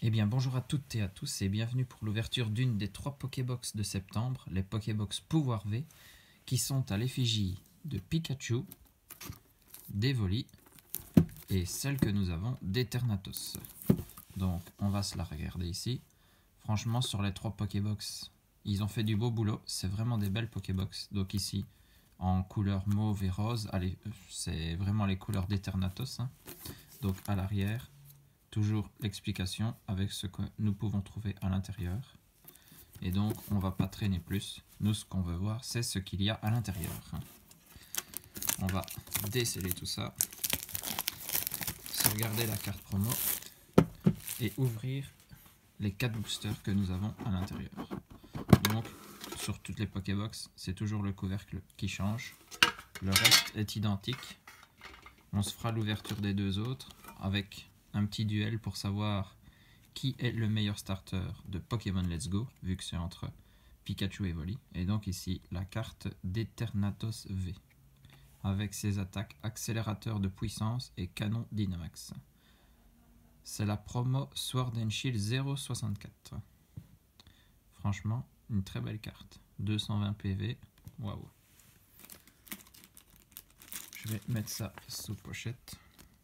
Eh bien bonjour à toutes et à tous et bienvenue pour l'ouverture d'une des 3 Pokébox de septembre, les Pokébox Pouvoir V, qui sont à l'effigie de Pikachu, d'Evoli et celle que nous avons d'Eternatus. Donc on va se la regarder ici. Franchement sur les 3 Pokébox, ils ont fait du beau boulot, c'est vraiment des belles Pokébox. Donc ici en couleur mauve et rose, c'est vraiment les couleurs d'Eternatus. Donc à l'arrière, toujours l'explication avec ce que nous pouvons trouver à l'intérieur. Et donc on va pas traîner plus. Nous ce qu'on veut voir c'est ce qu'il y a à l'intérieur. On va déceler tout ça, sauvegarder la carte promo et ouvrir les 4 boosters que nous avons à l'intérieur. Donc sur toutes les Pokébox c'est toujours le couvercle qui change. Le reste est identique. On se fera l'ouverture des deux autres avec un petit duel pour savoir qui est le meilleur starter de Pokémon Let's Go, vu que c'est entre Pikachu et Evoli. Et donc ici, la carte d'Eternatus V, avec ses attaques accélérateur de puissance et canon Dynamax. C'est la promo Sword and Shield 064. Franchement, une très belle carte. 220 PV, waouh. Je vais mettre ça sous pochette.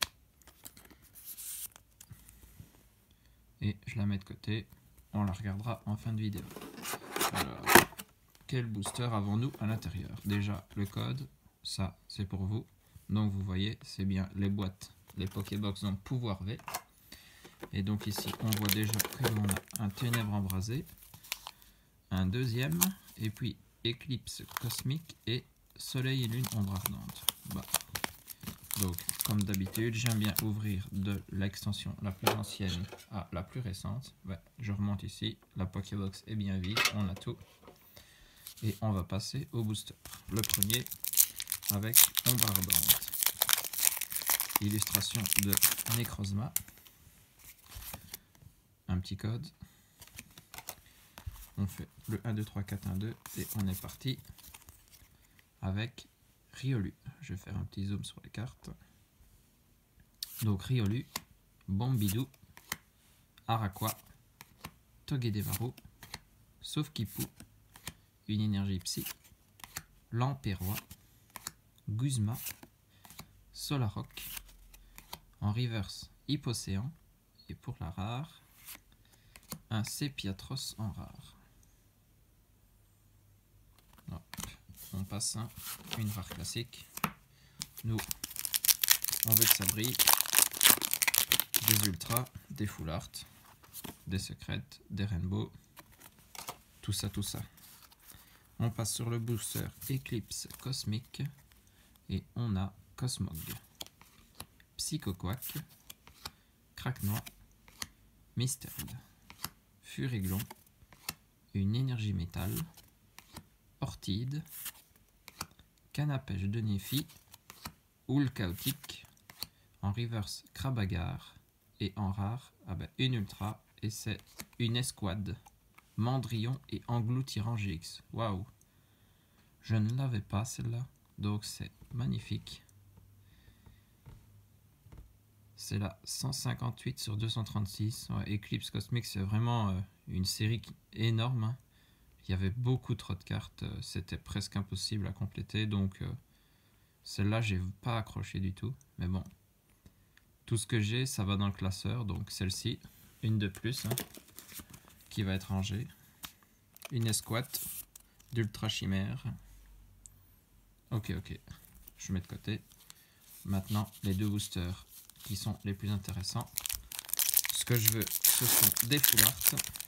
Et je la mets de côté, on la regardera en fin de vidéo. Alors, quel booster avons-nous à l'intérieur? Déjà, le code, ça c'est pour vous. Donc vous voyez, c'est bien les boîtes, les Pokébox donc Pouvoir V. Et donc ici, on voit déjà que l'on a un Ténèbres Embrasé, un deuxième, et puis Éclipse Cosmique et Soleil et Lune Ombre Ardente. Donc, comme d'habitude, j'aime bien ouvrir de l'extension la plus ancienne à la plus récente. Je remonte ici, la Pokébox est bien vide, on a tout. Et on va passer au booster. Le premier avec Ombre Ardente. Illustration de Necrozma. Un petit code. On fait le 1, 2, 3, 4, 1, 2 et on est parti avec Riolu. Je vais faire un petit zoom sur les cartes. Donc Riolu, Bombidou, Araqua, Togedemaru, Sauf-Kipu, une énergie psy, Lamperrois, Guzma, Solrock, en reverse Hypocéan, et pour la rare, un Sepiatros en rare. Donc, on passe une rare classique. Nous, on veut que ça brille. Des ultras, des full art, des secrètes, des rainbows, tout ça, tout ça. On passe sur le booster Éclipse Cosmique et on a Cosmog, Psychoquack, Craquenois, Misterd, Furiglon, une énergie métal, Ortide, Canapèche de Néphi, Houle Chaotique, en reverse Krabagar. Et en rare, une ultra, et c'est une escouade, Mandrillon et Engloutirant GX. Waouh! Je ne l'avais pas celle-là, donc c'est magnifique. C'est la 158 sur 236. Ouais, Eclipse Cosmique, c'est vraiment une série énorme. Il y avait beaucoup trop de cartes, c'était presque impossible à compléter, donc celle-là, j'ai pas accroché du tout, mais bon. Tout ce que j'ai, ça va dans le classeur, donc celle-ci, une de plus, qui va être rangée. Une escouade d'ultra chimère. Ok, je mets de côté. Maintenant, les deux boosters qui sont les plus intéressants. Ce que je veux, ce sont des full art.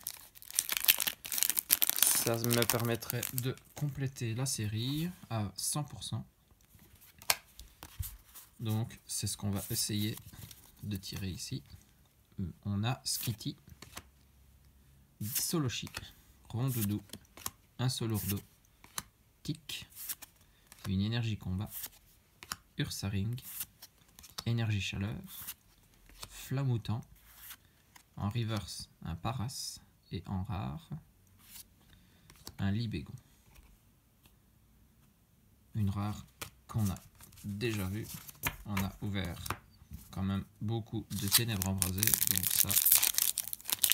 Ça me permettrait de compléter la série à 100%. Donc, c'est ce qu'on va essayer de tirer ici. On a Skitty, Solochi, Rondoudou, un Solourdo, Tic, une énergie combat, Ursaring, énergie chaleur, Flamoutant, en reverse un Paras et en rare un Libégon. Une rare qu'on a déjà vue. On a ouvert quand même beaucoup de Ténèbres Embrasées, donc ça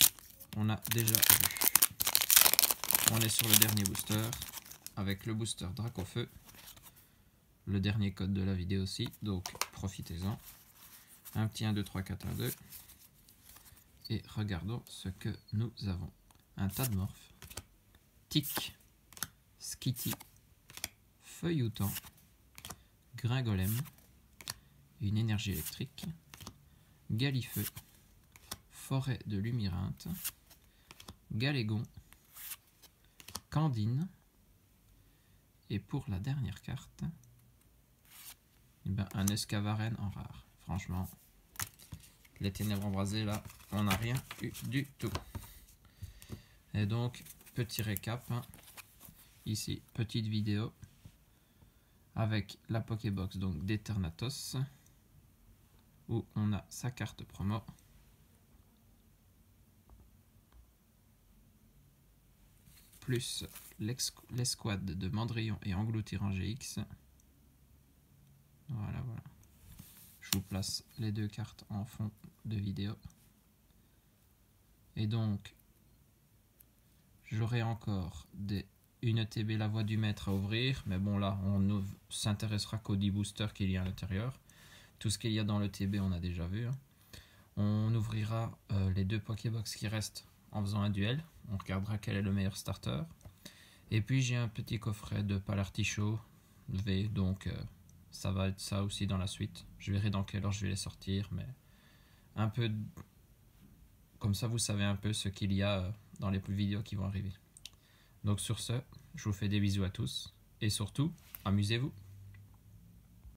on a déjà vu. On est sur le dernier booster avec le booster Dracofeu. Le dernier code de la vidéo aussi, donc profitez-en. Un petit 1, 2, 3, 4, 1, 2. Et regardons ce que nous avons. Un Tadmorph, Tic, Skitty, Feuilloutant, Gringolem, une énergie électrique, Galifeu, Forêt de Lumyrinthe, Galégon, Candine, et pour la dernière carte, eh ben, un Escavaren en rare. Franchement, les ténèbres embrasées là, on n'a rien eu du tout. Et donc, petit récap, hein. Ici, petite vidéo avec la Pokébox donc d'Eternatus, où on a sa carte promo. Plus l'escouade de Mandrillon et Engloutirant GX. Voilà, voilà. Je vous place les deux cartes en fond de vidéo. Et donc, j'aurai encore une TB La Voix du Maître à ouvrir. Mais bon, là, on ne s'intéressera qu'aux 10 boosters qu'il y a à l'intérieur. Tout ce qu'il y a dans le TB, on a déjà vu. Hein. On ouvrira les 2 Pokébox qui restent en faisant un duel. On regardera quel est le meilleur starter. Et puis, j'ai un petit coffret de Palartichaut V. Donc, ça va être ça aussi dans la suite. Je verrai dans quelle heure je vais les sortir. Mais un peu... Comme ça, vous savez un peu ce qu'il y a dans les vidéos qui vont arriver. Donc sur ce, je vous fais des bisous à tous. Et surtout, amusez-vous.